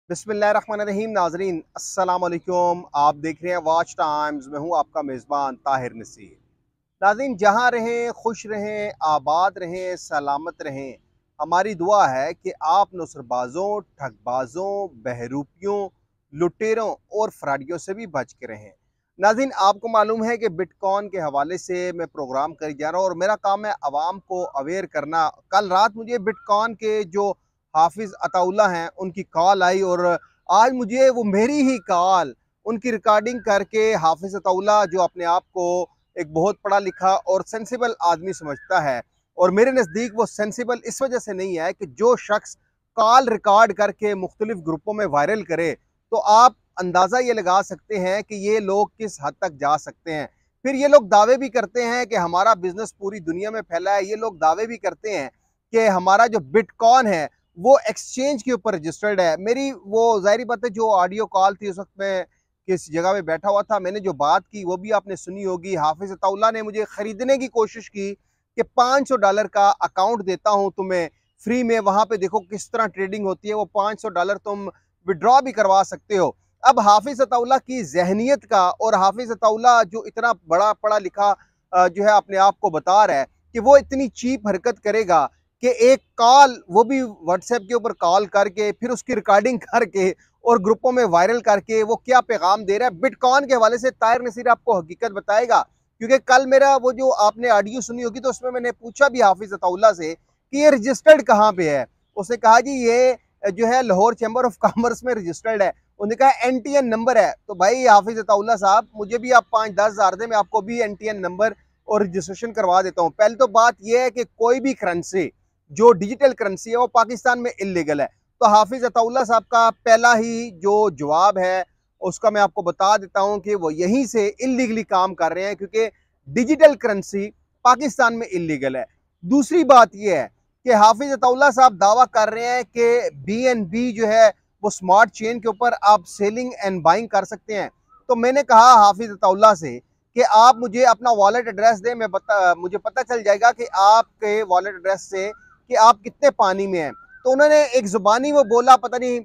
बिस्मिल्लाहिर्रहमानिर्रहीम। नाजरीन अस्सलाम वालेकुम। आप देख रहे हैं वॉच टाइम्स में हूँ आपका मेज़बान ताहिर नसीर। नाजरीन, जहाँ रहें खुश रहें, आबाद रहें, सलामत रहें। हमारी दुआ है कि आप नसरबाजों, ठगबाजों, बहरूपियों, लुटेरों और फ्राडियों से भी बच के रहें। नाज़रीन, आपको मालूम है कि बिटकॉइन के हवाले से मैं प्रोग्राम कर जा रहा हूँ और मेरा काम है आवाम को अवेयर करना। कल रात मुझे बिटकॉइन के जो हाफिज अताउल्ला हैं उनकी कॉल आई और आज मुझे वो मेरी ही कॉल उनकी रिकॉर्डिंग करके हाफिज अताउल्ला जो अपने आप को एक बहुत पढ़ा लिखा और सेंसिबल आदमी समझता है, और मेरे नज़दीक वो सेंसिबल इस वजह से नहीं है कि जो शख्स कॉल रिकॉर्ड करके मुख्तलिफ ग्रुपों में वायरल करे तो आप अंदाज़ा ये लगा सकते हैं कि ये लोग किस हद तक जा सकते हैं। फिर ये लोग दावे भी करते हैं कि हमारा बिजनेस पूरी दुनिया में फैला है। ये लोग दावे भी करते हैं कि हमारा जो बिटकॉइन है वो एक्सचेंज के ऊपर रजिस्टर्ड है। मेरी वो ज़ाहिर बात है जो ऑडियो कॉल थी उस वक्त मैं किस जगह पे बैठा हुआ था, मैंने जो बात की वो भी आपने सुनी होगी। हाफिज अताउल्ला ने मुझे ख़रीदने की कोशिश की कि $500 का अकाउंट देता हूँ तुम्हें फ्री में, वहाँ पे देखो किस तरह ट्रेडिंग होती है, वो $500 तुम विड्रॉ भी करवा सकते हो। अब हाफिज अताउल्ला की जहनीत का, और हाफिज अताउल्ला जो इतना बड़ा पढ़ा लिखा जो है अपने आप को बता रहा है कि वो इतनी चीप हरकत करेगा कि एक कॉल, वो भी व्हाट्सएप के ऊपर कॉल करके फिर उसकी रिकॉर्डिंग करके और ग्रुपों में वायरल करके वो क्या पैगाम दे रहा है बिटकॉइन के हवाले से, ताहिर नसीर आपको हकीकत बताएगा। क्योंकि कल मेरा वो जो आपने ऑडियो सुनी होगी तो उसमें मैंने पूछा भी हाफिज अताउल्ला से कि ये रजिस्टर्ड कहाँ पे है। उसने कहा जी ये जो है लाहौर चैम्बर ऑफ कॉमर्स में रजिस्टर्ड है। उन्होंने कहा NTN नंबर है। तो भाई हाफिज अताउल्ला साहब, मुझे भी आप 5-10 हज़ार दे, मैं आपको भी NTN नंबर और रजिस्ट्रेशन करवा देता हूँ। पहले तो बात यह है कि कोई भी करेंसी जो डिजिटल करेंसी है वो पाकिस्तान में इलीगल है। तो हाफिज अताउल्ला साहब का पहला ही जो जवाब है उसका मैं आपको बता देता हूं कि वो यहीं से इलीगली काम कर रहे हैं, क्योंकि डिजिटल करेंसी पाकिस्तान में इलीगल है। दूसरी बात यह है कि हाफिज अताउल्ला साहब दावा कर रहे हैं कि BNB जो है वो स्मार्ट चेन के ऊपर आप सेलिंग एंड बाइंग कर सकते हैं। तो मैंने कहा हाफिज अताउल्ला से कि आप मुझे अपना वॉलेट एड्रेस दें, मुझे पता चल जाएगा कि आपके वॉलेट एड्रेस से कि आप कितने पानी में हैं। तो उन्होंने एक जुबानी वो बोला, पता नहीं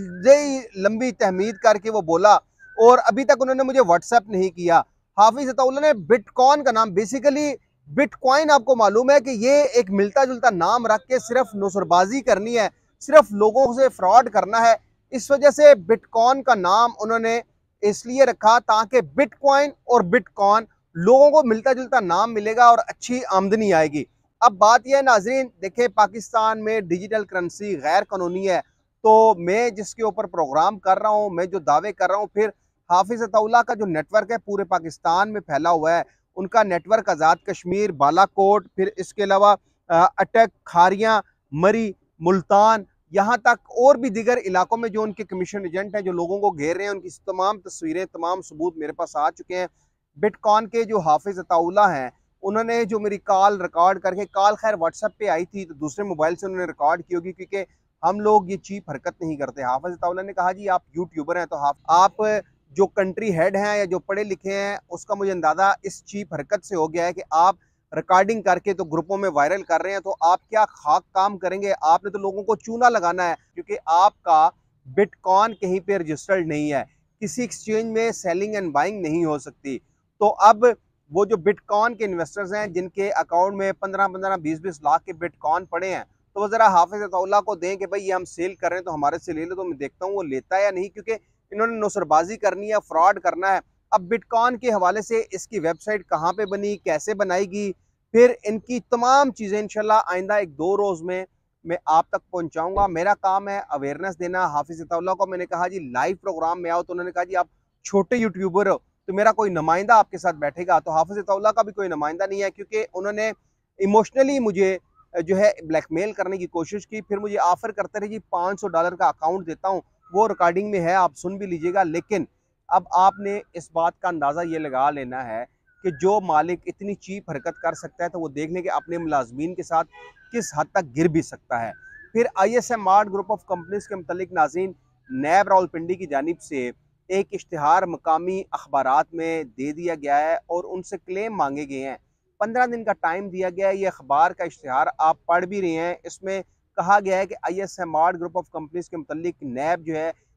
लंबी तहमीद करके वो बोला, और अभी तक उन्होंने मुझे व्हाट्सएप नहीं किया। हाफिज अताउल्ला ने बिटकॉइन का नाम, बेसिकली बिटकॉइन आपको मालूम है कि ये एक मिलता जुलता नाम रख के सिर्फ नुसरबाजी करनी है, सिर्फ लोगों से फ्रॉड करना है। इस वजह से बिटकॉइन का नाम उन्होंने इसलिए रखा ताकि बिटकॉइन और बिटकॉइन लोगों को मिलता जुलता नाम मिलेगा और अच्छी आमदनी आएगी। अब बात यह है नाजरीन, देखें पाकिस्तान में डिजिटल करेंसी गैर कानूनी है। तो मैं जिसके ऊपर प्रोग्राम कर रहा हूँ, मैं जो दावे कर रहा हूँ, फिर हाफिज अताउल्ला का जो नेटवर्क है पूरे पाकिस्तान में फैला हुआ है। उनका नेटवर्क आज़ाद कश्मीर, बालाकोट, फिर इसके अलावा अटक, खारियाँ, मरी, मुल्तान, यहाँ तक और भी दीगर इलाकों में जो उनके कमीशन एजेंट हैं जो लोगों को घेर रहे हैं, उनकी तमाम तस्वीरें, तमाम सबूत मेरे पास आ चुके हैं। बिटकॉइन के जो हाफिज अताउल्ला हैं उन्होंने जो मेरी कॉल रिकॉर्ड करके, कॉल खैर व्हाट्सएप पे आई थी तो दूसरे मोबाइल से उन्होंने रिकॉर्ड की होगी, क्योंकि हम लोग ये चीप हरकत नहीं करते। हाफिज अताउल्ला ने कहा जी आप यूट्यूबर हैं, तो आप जो कंट्री हेड हैं या जो पढ़े लिखे हैं, उसका मुझे अंदाजा इस चीप हरकत से हो गया है कि आप रिकॉर्डिंग करके तो ग्रुपों में वायरल कर रहे हैं। तो आप क्या खाक काम करेंगे? आपने तो लोगों को चूना लगाना है, क्योंकि आपका बिटकॉइन कहीं पे रजिस्टर्ड नहीं है, किसी एक्सचेंज में सेलिंग एंड बाइंग नहीं हो सकती। तो अब वो जो बिटकॉइन के इन्वेस्टर्स हैं जिनके अकाउंट में 15-15, 20-20 लाख के बिटकॉइन पड़े हैं, तो वो जरा हाफिज अताउल्ला को दें कि भाई ये हम सेल कर रहे हैं तो हमारे से ले लो, तो मैं देखता हूँ वो लेता है या नहीं, क्योंकि इन्होंने नुसरबाजी करनी है, फ्रॉड करना है। अब बिटकॉइन के हवाले से इसकी वेबसाइट कहाँ पे बनी, कैसे बनाएगी, फिर इनकी तमाम चीज़ें इंशाल्लाह आइंदा 1-2 रोज़ में मैं आप तक पहुँचाऊँगा। मेरा काम है अवेयरनेस देना। हाफिज अताउल्ला को मैंने कहा जी लाइव प्रोग्राम में आओ, तो उन्होंने कहा जी आप छोटे यूट्यूबर हो तो मेरा कोई नुमाइंदा आपके साथ बैठेगा। तो हाफिज अताउल्ला का भी कोई नुमाइंदा नहीं है, क्योंकि उन्होंने इमोशनली मुझे जो है ब्लैकमेल करने की कोशिश की। फिर मुझे ऑफर करते रहे जी $500 का अकाउंट देता हूँ, वो रिकॉर्डिंग में है, आप सुन भी लीजिएगा। लेकिन अब आपने इस बात का अंदाज़ा ये लगा लेना है कि जो मालिक इतनी चीप हरकत कर सकता है तो वो देख लें कि अपने मुलाजमीन के साथ किस हद तक गिर भी सकता है। फिर ISM art group of companies के मुतल्लिक नाज़रीन, नैब रावलपिंडी की जानिब से एक इश्तिहार मकामी अखबारात में दे दिया गया है और उनसे क्लेम मांगे गए हैं। 15 दिन का टाइम दिया गया है। ये अखबार का इश्तिहार आप पढ़ भी रहे हैं। इसमें कहा गया है कि ISM art group of companies के मुतल्लिक नैब जो है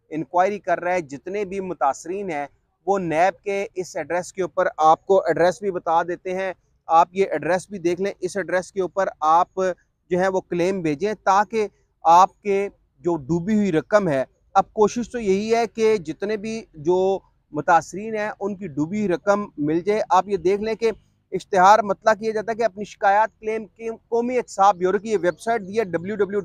इंक्वायरी कर रहा है। जितने भी मुतासरीन हैं वो नैब के इस एड्रेस के ऊपर, आपको एड्रेस भी बता देते हैं, आप ये एड्रेस भी देख लें। इस एड्रेस के ऊपर आप जो है वो क्लेम भेजें ताकि आपके जो डूबी हुई रकम है, अब कोशिश तो यही है कि जितने भी जो मुतासरीन हैं उनकी डूबी हुई रकम मिल जाए। आप ये देख लें कि इश्तिहार मतलब किया जाता है कि अपनी शिकायत क्लेम की कौमी एहतसाब ब्यूरो की ये वेबसाइट दी है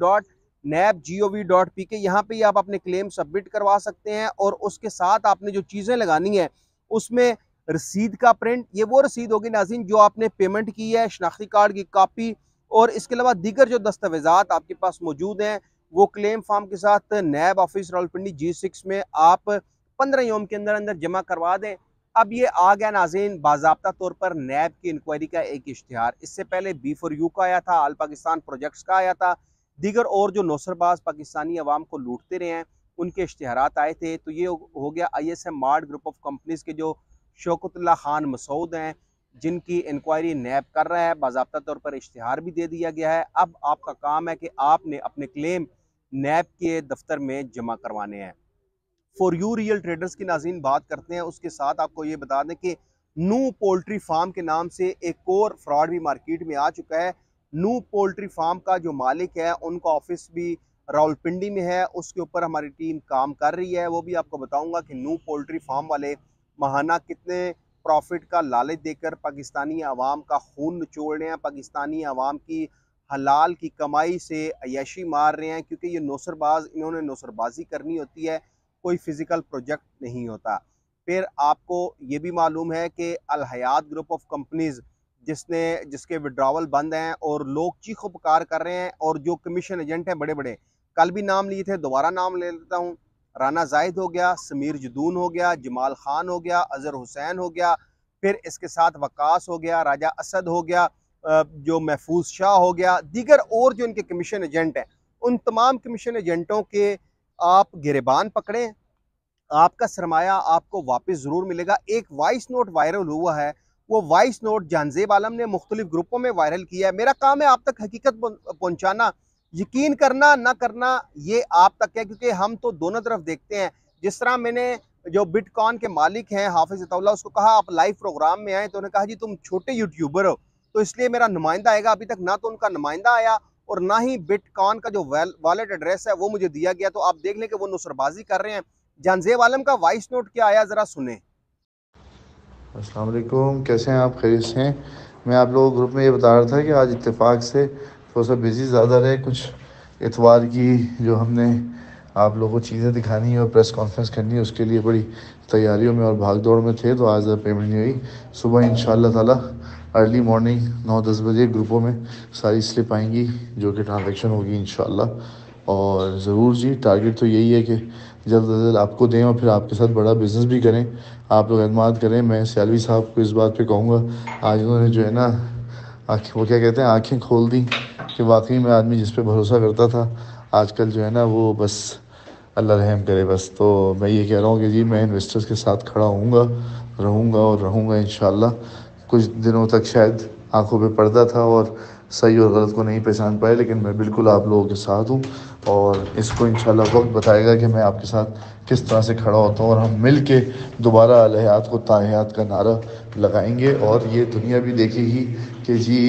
www.nab.gov.pk। यहाँ पे आप अपने क्लेम सबमिट करवा सकते हैं और उसके साथ आपने जो चीज़ें लगानी है उसमें रसीद का प्रिंट, ये वो रसीद होगी नाज़रीन जो आपने पेमेंट की है, शनाख्ती कार्ड की कॉपी और इसके अलावा दीगर जो दस्तावेजात आपके पास मौजूद हैं वो क्लेम फॉर्म के साथ नैब ऑफिस रावलपिंडी G6 में आप 15 यौम के अंदर अंदर जमा करवा दें। अब ये आ गया नाज़रीन बाज़ाब्ता तौर पर नैब की इंक्वायरी का एक इश्तिहार। इससे पहले B4U का आया था, आल पाकिस्तान प्रोजेक्ट्स का आया था, दीगर और जो नौसरबाज पाकिस्तानी अवाम को लूटते रहे हैं उनके इश्तिहारात आए थे। तो ये हो गया ISM mart group of companies के जो शौकतुल्लाह खान मसूद हैं जिनकी इंक्वायरी नैब कर रहा है। बाज़ाब्ता तौर पर इश्तिहार भी दे दिया गया है। अब आपका काम है कि आपने अपने क्लेम नैब के दफ्तर में जमा करवाने हैं। फॉर यू रियल ट्रेडर्स की नाज़रीन बात करते हैं, उसके साथ आपको ये बता दें कि नू पोल्ट्री फार्म के नाम से एक और फ्रॉड भी मार्केट में आ चुका है। नू पोल्ट्री फार्म का जो मालिक है उनका ऑफिस भी रावलपिंडी में है, उसके ऊपर हमारी टीम काम कर रही है। वो भी आपको बताऊंगा कि नू पोल्ट्री फार्म वाले महाना कितने प्रॉफिट का लालच देकर पाकिस्तानी आवाम का खून निचोड़ रहे हैं, पाकिस्तानी आवाम की हलाल की कमाई से अय्याशी मार रहे हैं, क्योंकि ये नौसरबाज, इन्होंने नौसरबाजी करनी होती है, कोई फिजिकल प्रोजेक्ट नहीं होता। फिर आपको ये भी मालूम है कि Al Hayat group of companies जिसके विड्रावल बंद हैं और लोग चीखो पुकार कर रहे हैं, और जो कमीशन एजेंट हैं बड़े बड़े, कल भी नाम लिए थे, दोबारा नाम ले लेता हूँ। राना जाहिद हो गया, समीर जदून हो गया, जमाल खान हो गया, अजहर हुसैन हो गया, फिर इसके साथ वकास हो गया, राजा असद हो गया, जो महफूज शाह हो गया, दीगर और जो इनके कमीशन एजेंट हैं, उन तमाम कमीशन एजेंटों के आप गिरबान पकड़ें, आपका सरमाया आपको वापस ज़रूर मिलेगा। एक वॉइस नोट वायरल हुआ है, वो वॉइस नोट जानजेब आलम ने मुख्तलिफ ग्रुपों में वायरल किया है। मेरा काम है आप तक हकीकत पहुंचाना, यकीन करना ना करना ये आप तक है, क्योंकि हम तो दोनों तरफ देखते हैं। जिस तरह मैंने जो बिटकॉइन के मालिक हैं हाफिज अताउल्लाह, उसको कहा आप लाइव प्रोग्राम में आए, तो उन्होंने कहा जी तुम छोटे यूट्यूबर हो तो इसलिए मेरा नुमाइंदा आएगा। अभी तक ना तो उनका नुमाइंदा आया और ना ही बिटकॉइन का जो वॉलेट एड्रेस है वो मुझे दिया गया। तो आप देख लें कि वो नुसरबाजी कर रहे हैं। जानजेब आलम का वॉइस नोट क्या आया, ज़रा सुने। अस्सलाम वालेकुम, कैसे हैं आप? खैरियत से हैं? मैं आप लोगों को ग्रुप में ये बता रहा था कि आज इत्तेफाक से थोड़ा सा बिज़ी ज़्यादा रहे, कुछ इतवार की जो हमने आप लोगों को चीज़ें दिखानी है और प्रेस कॉन्फ्रेंस करनी है, उसके लिए बड़ी तैयारियों में और भाग दौड़ में थे, तो आज पेमेंट नहीं हुई। सुबह इंशाअल्लाह ताला अर्ली मॉर्निंग 9-10 बजे ग्रुपों में सारी स्लिप आएंगी जो कि ट्रांजेक्शन होगी इंशाअल्लाह। और ज़रूर जी, टारगेट तो यही है कि जल्द से जल्द आपको दें और फिर आपके साथ बड़ा बिज़नेस भी करें, आप लोग एतमाद करें। मैं सियालवी साहब को इस बात पे कहूँगा, आज उन्होंने जो है ना आँखें, वो क्या कहते हैं, आँखें खोल दी कि वाकई में आदमी जिस पे भरोसा करता था आजकल जो है ना वो बस अल्लाह रहम करे बस। तो मैं ये कह रहा हूँ कि जी मैं इन्वेस्टर्स के साथ खड़ा रहूँगा और रहूँगा इंशाल्लाह। कुछ दिनों तक शायद आंखों पे पर्दा था और सही और गलत को नहीं पहचान पाए, लेकिन मैं बिल्कुल आप लोगों के साथ हूँ और इसको इंशाल्लाह वक्त बताएगा कि मैं आपके साथ किस तरह से खड़ा होता हूँ, और हम मिल के दोबारा अल हयात को ताहयात का नारा लगाएंगे और ये दुनिया भी देखेगी कि जी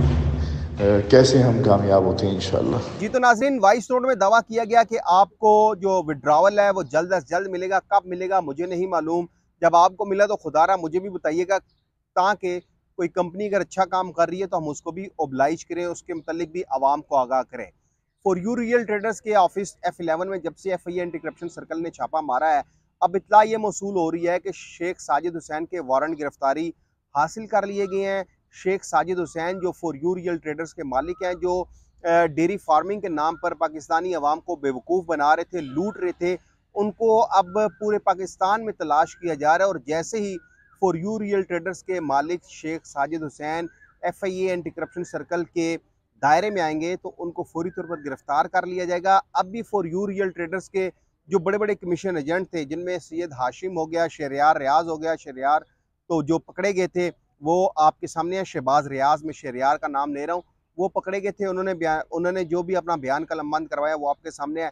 कैसे हम कामयाब होते हैं इंशाल्लाह। जी तो नाजरीन, वॉइस नोट में दावा किया गया कि आपको जो विड्रावल है वो जल्द अज जल्द मिलेगा। कब मिलेगा मुझे नहीं मालूम, जब आपको मिला तो खुदारा मुझे भी बताइएगा, ताकि कोई कंपनी अगर अच्छा काम कर रही है तो हम उसको भी ओबलाइज करें, उसके मतलब भी आवाम को आगाह करें। फॉर यू रियल ट्रेडर्स के ऑफिस F11 में जब से FIA एंटी करप्शन सर्कल ने छापा मारा है, अब इतला ये मौसूल हो रही है कि शेख साजिद हुसैन के वारंट गिरफ्तारी हासिल कर लिए गए हैं। शेख साजिद हुसैन जो फॉर यू रियल ट्रेडर्स के मालिक हैं, जो डेयरी फार्मिंग के नाम पर पाकिस्तानी अवाम को बेवकूफ़ बना रहे थे, लूट रहे थे, उनको अब पूरे पाकिस्तान में तलाश किया जा रहा है। और जैसे ही फॉर यू रियल ट्रेडर्स के मालिक Sheikh Sajid Hussain FIA anti corruption circle के दायरे में आएंगे तो उनको फौरी तौर पर गिरफ्तार कर लिया जाएगा। अब भी फॉर यू रियल ट्रेडर्स के जो बड़े बड़े कमीशन एजेंट थे, जिनमें सैयद हाशिम हो गया, शहरियार रियाज हो गया, शहरियार तो जो पकड़े गए थे वो आपके सामने है, शहबाज रियाज, में शहरियार का नाम ले रहा हूँ, वो पकड़े गए थे। उन्होंने जो भी अपना बयान कलमबंद करवाया वो आपके सामने है।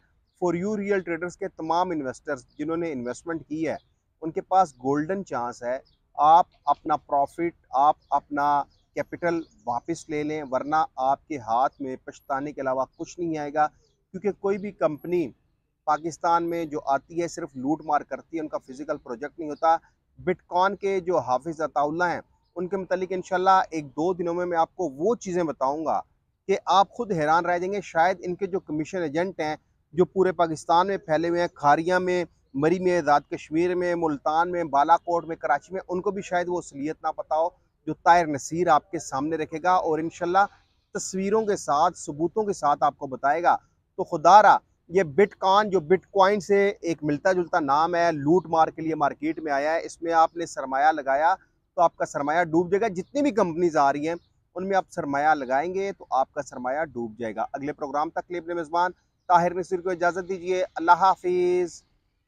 फॉर यू रियल ट्रेडर्स के तमाम इन्वेस्टर्स जिन्होंने इन्वेस्टमेंट की है उनके पास गोल्डन चांस है। आप अपना प्रॉफिट, आप अपना कैपिटल वापस ले लें, वरना आपके हाथ में पछताने के अलावा कुछ नहीं आएगा। क्योंकि कोई भी कंपनी पाकिस्तान में जो आती है सिर्फ लूट मार करती है, उनका फिजिकल प्रोजेक्ट नहीं होता। बिटकॉइन के जो हाफिज अताउल्ला हैं उनके मतलब इंशाल्लाह एक दो दिनों में मैं आपको वो चीज़ें बताऊंगा कि आप खुद हैरान रह जाएंगे। शायद इनके जो कमीशन एजेंट हैं जो पूरे पाकिस्तान में फैले हुए हैं, खारिया में, मरी में, आज़ाद कश्मीर में, मुल्तान में, बालाकोट में, कराची में, उनको भी शायद वो असलियत ना पता हो जो ताहिर नसीर आपके सामने रखेगा और इंशाल्लाह तस्वीरों के साथ, सबूतों के साथ आपको बताएगा। तो खुदारा ये बिटकॉइन जो बिटकॉइन से एक मिलता जुलता नाम है, लूट मार के लिए मार्केट में आया है, इसमें आपने सरमाया लगाया तो आपका सरमाया डूब जाएगा। जितनी भी कंपनीज आ रही हैं उनमें आप सरमाया लगाएंगे तो आपका सरमाया डूब जाएगा। अगले प्रोग्राम तक के लिए अपने मेज़बान ताहिर नसीर को इजाज़त दीजिए। अल्लाह हाफिज़।